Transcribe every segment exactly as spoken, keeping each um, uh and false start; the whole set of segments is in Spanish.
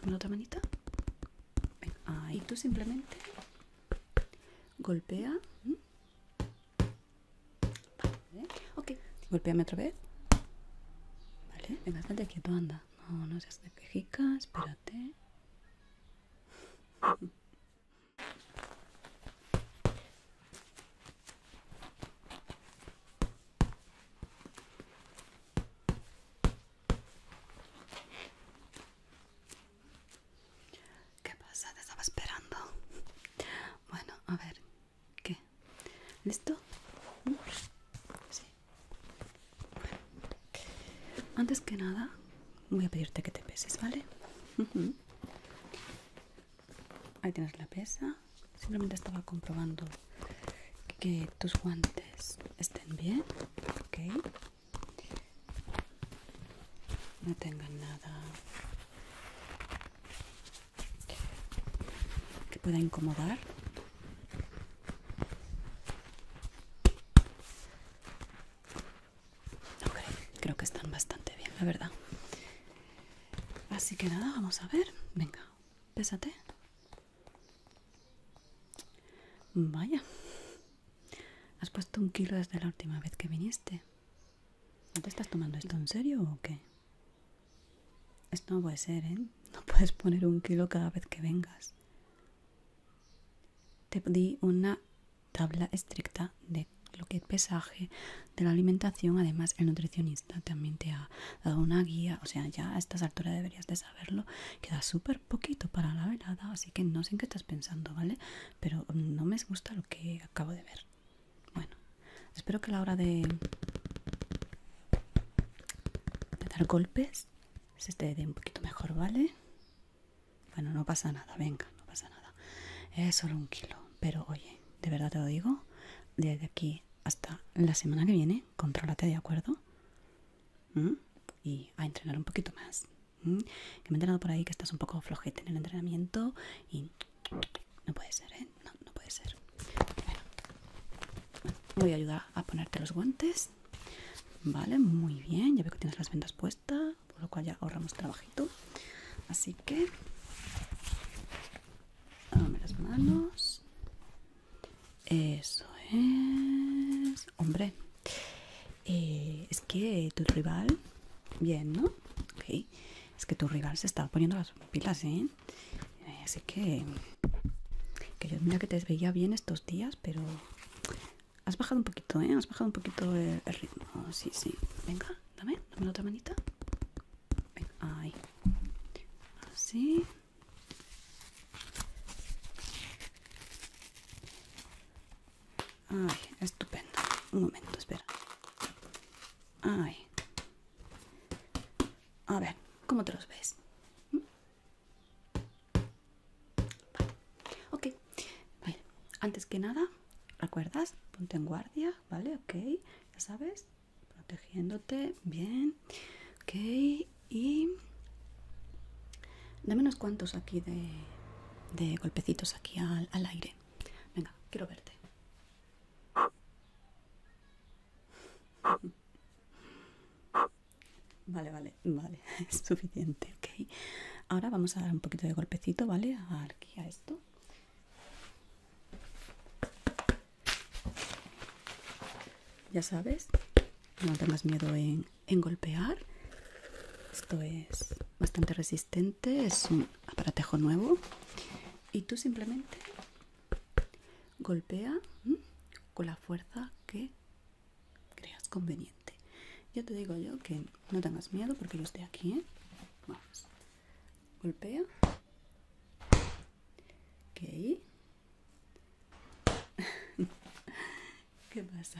dame la otra manita. Venga, ahí. Tú simplemente golpea. Vale. Ok, golpéame otra vez. Vale, venga, estate quieto, anda. No, no seas de quejica, espérate. ¿Qué pasa? Te estaba esperando. Bueno, a ver. ¿Qué? ¿Listo? Sí. Bueno. Antes que nada, voy a pedirte que te peses, ¿vale? Uh-huh. Ahí tienes la pesa. Simplemente estaba comprobando que tus guantes estén bien, ¿ok? No tengan nada que pueda incomodar. Ok, creo que están bastante bien, la verdad. Así que nada, vamos a ver. Venga, pésate. Vaya, has puesto un kilo desde la última vez que viniste. ¿No te estás tomando esto en serio o qué? Esto no puede ser, ¿eh? No puedes poner un kilo cada vez que vengas. Te di una tabla estricta de lo que es pesaje, de la alimentación. Además, el nutricionista también te ha dado una guía. O sea, ya a estas alturas deberías de saberlo. Queda súper poquito para la velada, así que no sé en qué estás pensando, ¿vale? Pero no me gusta lo que acabo de ver. Bueno, espero que a la hora de, de dar golpes se te dé un poquito mejor, ¿vale? Bueno, no pasa nada, venga, no pasa nada. Es solo un kilo, pero oye, de verdad te lo digo, desde aquí hasta la semana que viene, contrólate, ¿de acuerdo? ¿Mm? Y a entrenar un poquito más. ¿Mm? Que me he enterado por ahí que estás un poco flojete en el entrenamiento y no puede ser, ¿eh? No, no puede ser. Bueno, bueno, voy a ayudar a ponerte los guantes. Vale, muy bien. Ya veo que tienes las vendas puestas, por lo cual ya ahorramos trabajito. Así que dame las manos. Eso es. Hombre, eh, es que tu rival, bien, ¿no? Ok, es que tu rival se está poniendo las pilas, ¿eh? eh así que, que yo mira que te veía bien estos días, pero has bajado un poquito, ¿eh? Has bajado un poquito el, el ritmo. Sí, sí. Venga, dame, dame la otra manita. Venga, ahí. Así. Ay, estupendo. Un momento, espera. Ay. A ver, ¿cómo te los ves? ¿Mm? Vale. Ok. Vale. Antes que nada, ¿recuerdas? Ponte en guardia, ¿vale? Ok. Ya sabes. Protegiéndote. Bien. Ok. Y dame unos cuantos aquí de, de golpecitos aquí al, al aire. Venga, quiero verte. Vale, vale, vale, es suficiente, ok. Ahora vamos a dar un poquito de golpecito, ¿vale? Aquí a esto. Ya sabes, no tengas miedo en, en golpear. Esto es bastante resistente, es un aparatejo nuevo. Y tú simplemente golpea ¿m? con la fuerza que creas conveniente. Ya te digo yo que no tengas miedo porque yo estoy aquí, ¿eh? Vamos. Golpea. Ok. ¿Qué pasa?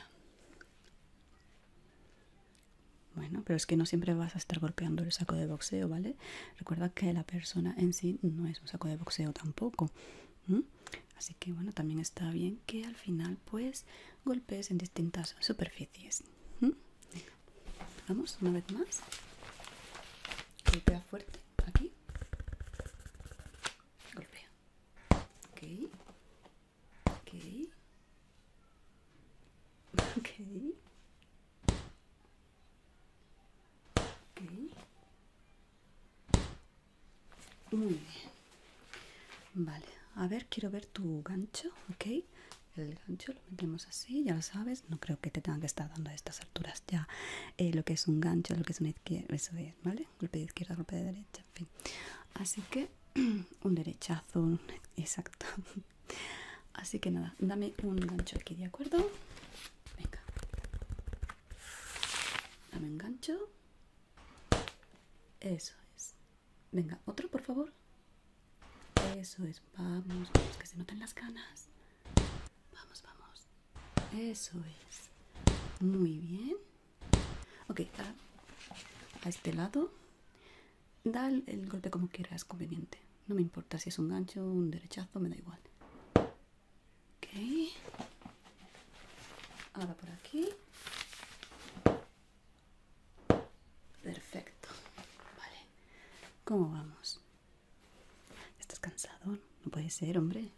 Bueno, pero es que no siempre vas a estar golpeando el saco de boxeo, ¿vale? Recuerda que la persona en sí no es un saco de boxeo tampoco. ¿Mm? Así que bueno, también está bien que al final pues golpees en distintas superficies. ¿Mm? Venga. Vamos, una vez más. Golpea fuerte, aquí. Golpea. Ok. Ok. Ok. Ok. Muy bien. Vale, a ver, quiero ver tu gancho, ¿ok? El gancho lo metemos así, ya lo sabes. No creo que te tengan que estar dando a estas alturas ya eh, lo que es un gancho, lo que es una izquierda, eso es, ¿vale? Golpe de izquierda, golpe de derecha, en fin. Así que un derechazo, un, exacto. Así que nada, dame un gancho aquí, ¿de acuerdo? Venga. Dame un gancho. Eso es. Venga, otro, por favor. Eso es, vamos, vamos, que se noten las ganas. Vamos, vamos. Eso es. Muy bien. Ok, a, a este lado. Da el, el golpe como quieras, conveniente. No me importa si es un gancho, un derechazo, me da igual. Ok. Ahora por aquí. Perfecto. Vale. ¿Cómo vamos? ¿Estás cansado? No puede ser, hombre.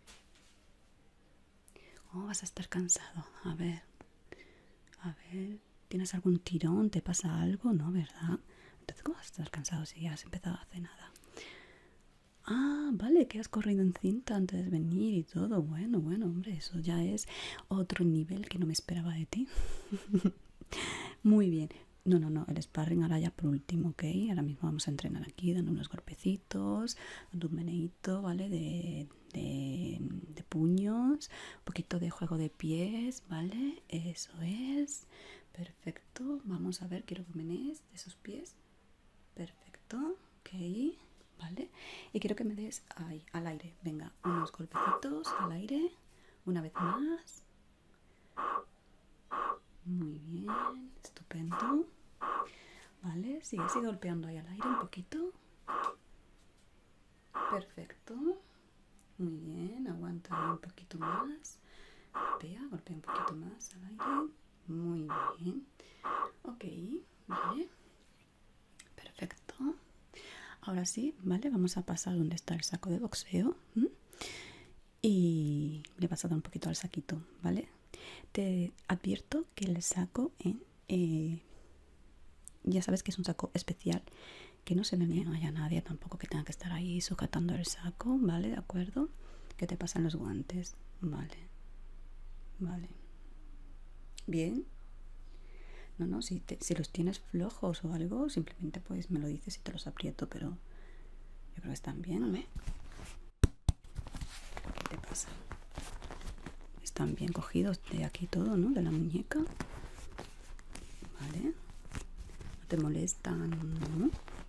¿Cómo vas a estar cansado? A ver. A ver. ¿Tienes algún tirón? ¿Te pasa algo? No, ¿verdad? Entonces, ¿cómo vas a estar cansado si ya has empezado hace nada? Ah, vale, que has corrido en cinta antes de venir y todo. Bueno, bueno, hombre, eso ya es otro nivel que no me esperaba de ti. Muy bien. No, no, no, el sparring ahora ya por último, ¿ok? Ahora mismo vamos a entrenar aquí, dando unos golpecitos, dando un meneíto, ¿vale? De, de, de puños, un poquito de juego de pies, ¿vale? Eso es. Perfecto. Vamos a ver, quiero que menees de esos pies. Perfecto, ok, ¿vale? Y quiero que me des ahí, al aire. Venga, unos golpecitos al aire. Una vez más. Muy bien, estupendo. Vale, sigue, sigue golpeando ahí al aire un poquito. Perfecto. Muy bien, aguanta un poquito más. Golpea, golpea un poquito más al aire. Muy bien. Ok, vale. Perfecto. Ahora sí, ¿vale? Vamos a pasar donde está el saco de boxeo. ¿Mm? Y le vas a dar un poquito al saquito, ¿vale? Te advierto que el saco en... Eh, ya sabes que es un saco especial, que no se ve bien, no haya nadie tampoco que tenga que estar ahí sujetando el saco, ¿vale? ¿De acuerdo? Que te pasan los guantes, ¿vale? Vale. Bien. No, no, si, te, si los tienes flojos o algo, simplemente pues me lo dices y te los aprieto, pero yo creo que están bien, ¿no? ¿Qué te pasa? Están bien cogidos de aquí todo, ¿no? De la muñeca. Vale. No te molestan, ¿no?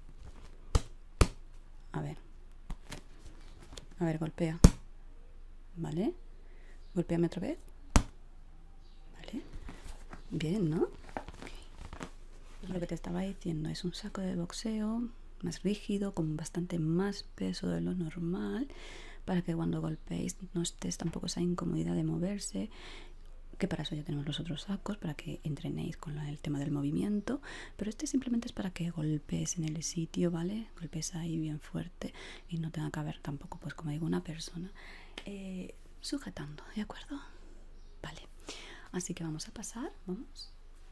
A ver. A ver, golpea. ¿Vale? Golpéame otra vez. ¿Vale? Bien, ¿no? Okay. Lo que te estaba diciendo es un saco de boxeo más rígido, con bastante más peso de lo normal, para que cuando golpeéis no estés tampoco esa incomodidad de moverse, que para eso ya tenemos los otros sacos, para que entrenéis con el tema del movimiento, pero este simplemente es para que golpees en el sitio, ¿vale? Golpees ahí bien fuerte y no tenga que haber tampoco, pues como digo, una persona eh, sujetando, ¿de acuerdo? Vale, así que vamos a pasar, vamos.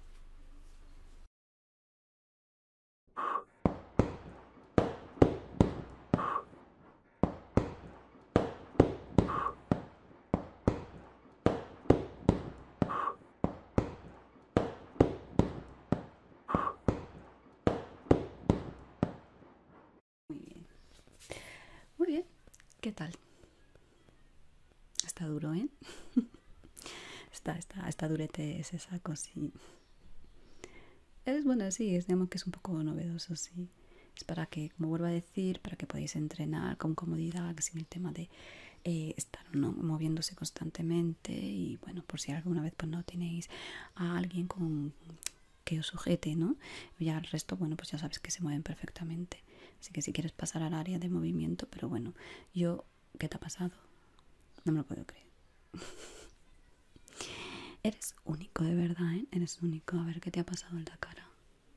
Muy bien. Muy bien. ¿Qué tal? Está duro, ¿eh? está, está, está durete ese saco, sí. Es bueno, sí, es, digamos que es un poco novedoso, sí. Es para que, como vuelvo a decir, para que podáis entrenar con comodidad, sin el tema de eh, estar ¿no? moviéndose constantemente. Y bueno, por si alguna vez pues no tenéis a alguien con que os sujete, ¿no? Ya el resto, bueno, pues ya sabes que se mueven perfectamente. Así que si quieres pasar al área de movimiento, pero bueno, yo, ¿qué te ha pasado? No me lo puedo creer. Eres único, de verdad, ¿eh? Eres único. A ver, ¿qué te ha pasado en la cara?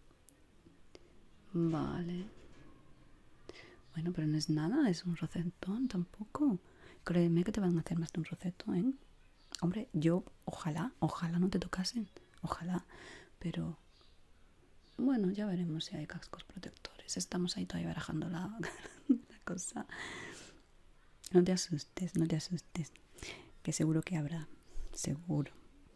Vale. Bueno, pero no es nada, es un rocetón tampoco. Créeme que te van a hacer más de un rocetón, ¿eh? Hombre, yo, ojalá, ojalá no te tocasen. Ojalá. Pero, bueno, ya veremos si hay cascos protectores. Estamos ahí todavía barajando la, la cosa. No te asustes, no te asustes. Que seguro que habrá. Seguro.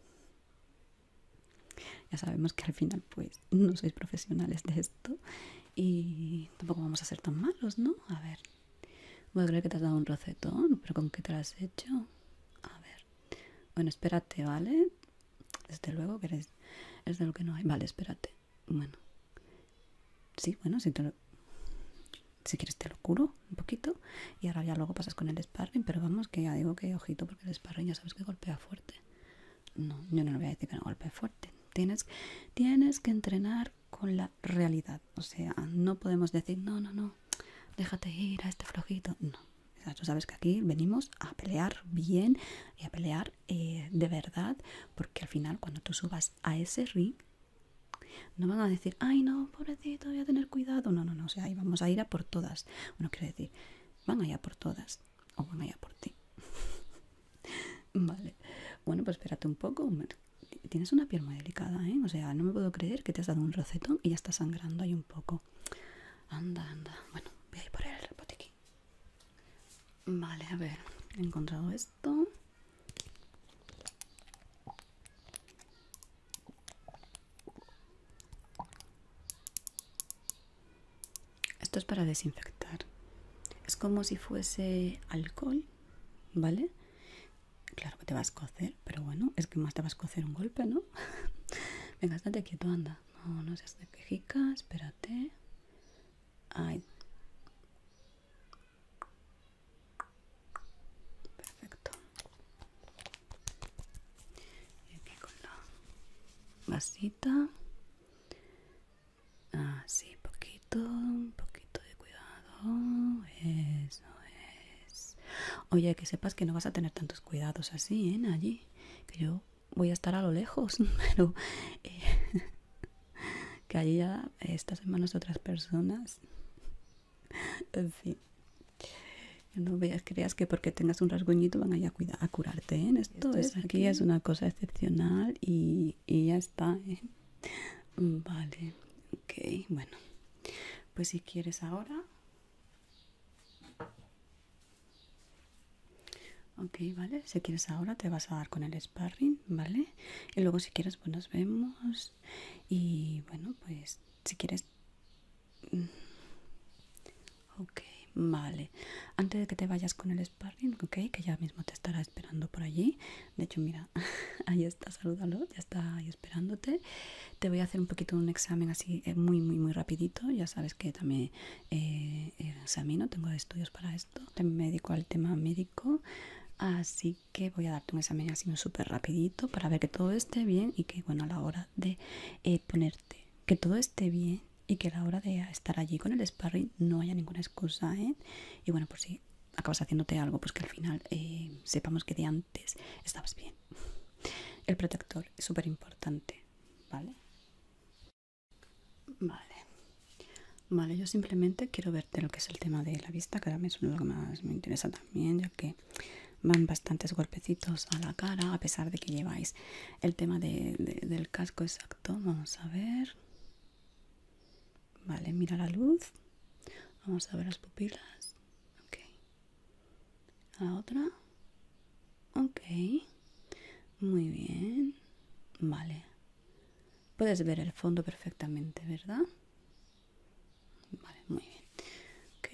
Ya sabemos que al final pues no sois profesionales de esto. Y tampoco vamos a ser tan malos, ¿no? A ver. Voy a creer que te has dado un rocetón. ¿Pero con qué te lo has hecho? A ver. Bueno, espérate, ¿vale? Desde luego que eres... es de lo que no hay. Vale, espérate. Bueno. Sí, bueno, si te lo... si quieres te lo curo un poquito. Y ahora ya luego pasas con el sparring. Pero vamos, que ya digo que ojito, porque el sparring ya sabes que golpea fuerte. No, yo no le voy a decir que no golpee fuerte. Tienes, tienes que entrenar con la realidad. O sea, no podemos decir, no, no, no, déjate ir a este flojito. No. O sea, tú sabes que aquí venimos a pelear bien y a pelear eh, de verdad. Porque al final, cuando tú subas a ese ring, no van a decir, ay, no, pobrecito, voy a tener cuidado. No, no, no. O sea, ahí vamos a ir a por todas. Bueno, quiero decir, van a ir a por todas. O van a ir a por ti. Vale. Bueno, pues espérate un poco. Tienes una piel muy delicada, ¿eh? O sea, no me puedo creer que te has dado un rocetón y ya está sangrando ahí un poco. Anda, anda. Bueno, voy a ir por el botiquín. Vale, a ver. He encontrado esto. Esto es para desinfectar. Es como si fuese alcohol, ¿vale? Claro que te vas a cocer, pero bueno, es que más te vas a cocer un golpe, ¿no? Venga, estate quieto, anda. No, no seas de quejica, espérate. Ay. Perfecto. Y aquí con la vasita. Ah, sí, poquito, un poquito de cuidado. Eso es. Oye, que sepas que no vas a tener tantos cuidados así, ¿eh? Allí. Que yo voy a estar a lo lejos, pero... Eh, que allí ya estás en manos de otras personas. En fin. No veas, creas que porque tengas un rasguñito van a ir a, cuidar, a curarte, ¿eh? Esto, Esto es, aquí, aquí es una cosa excepcional y, y ya está, ¿eh? Vale, ok, bueno. Pues si quieres ahora... Ok, vale, si quieres ahora te vas a dar con el sparring, ¿vale? Y luego si quieres pues nos vemos y bueno, pues si quieres... Ok, vale. Antes de que te vayas con el sparring, ok, que ya mismo te estará esperando por allí. De hecho, mira, ahí está, salúdalo, ya está ahí esperándote. Te voy a hacer un poquito un examen así eh, muy, muy, muy rapidito. Ya sabes que también eh, examino, tengo estudios para esto. También me dedico al tema médico. Así que voy a darte un examen así súper rapidito para ver que todo esté bien y que, bueno, a la hora de eh, ponerte, que todo esté bien y que a la hora de estar allí con el sparring no haya ninguna excusa, ¿eh? Y bueno, por si acabas haciéndote algo, pues que al final eh, sepamos que de antes estabas bien. El protector es súper importante, ¿vale? Vale. Vale, yo simplemente quiero verte lo que es el tema de la vista, que a mí es lo que más me interesa también, ya que van bastantes golpecitos a la cara, a pesar de que lleváis el tema de, de, del casco exacto. Vamos a ver. Vale, mira la luz. Vamos a ver las pupilas. Ok. La otra. Ok. Muy bien. Vale. Puedes ver el fondo perfectamente, ¿verdad? Vale, muy bien. Ok.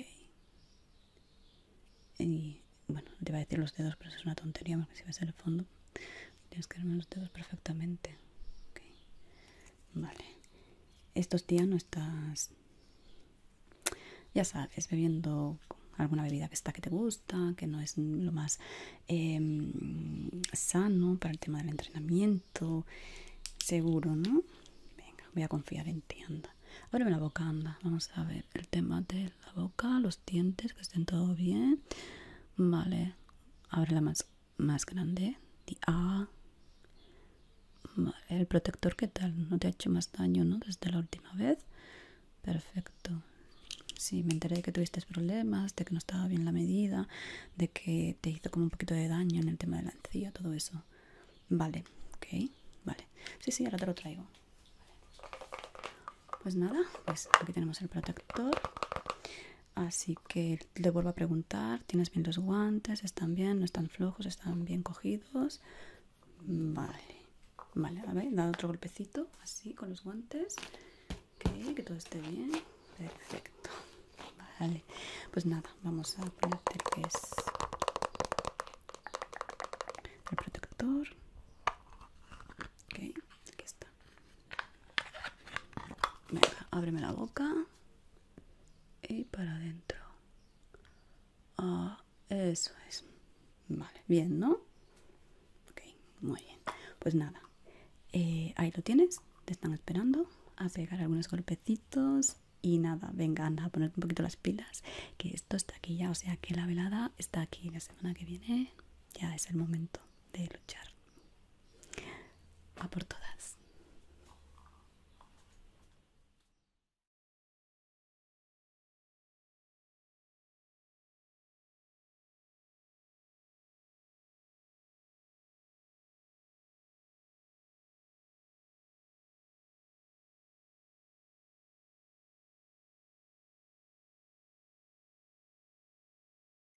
Y bueno, te iba a decir los dedos, pero eso es una tontería, porque si ves el fondo tienes que verme los dedos perfectamente. Okay. Vale. Estos días no estás, ya sabes, bebiendo alguna bebida que está que te gusta, que no es lo más eh, sano para el tema del entrenamiento. Seguro, ¿no? Venga, voy a confiar en ti, anda. Ábreme la boca, anda. Vamos a ver el tema de la boca, los dientes, que estén todo bien. Vale, ábrela más, más grande. Di A. Vale, el protector, ¿qué tal? ¿No te ha hecho más daño, no? Desde la última vez. Perfecto. Sí, me enteré de que tuviste problemas, de que no estaba bien la medida, de que te hizo como un poquito de daño en el tema de la encía, todo eso. Vale, ok, vale. Sí, sí, ahora te lo traigo. Vale. Pues nada, pues aquí tenemos el protector. Así que le vuelvo a preguntar, ¿tienes bien los guantes? ¿Están bien? ¿No están flojos? ¿Están bien cogidos? Vale, vale, a ver, da otro golpecito, así, con los guantes. Ok, que todo esté bien. Perfecto. Vale, pues nada, vamos a ponerte el que es el protector. Ok, aquí está. Venga, ábreme la boca. Y para adentro. Ah, eso es. Vale, bien, ¿no? Ok, muy bien. Pues nada, eh, ahí lo tienes. Te están esperando a pegar algunos golpecitos. Y nada, venga, anda a ponerte un poquito las pilas. Que esto está aquí ya, o sea que la velada está aquí. La semana que viene ya es el momento de luchar. A por todas.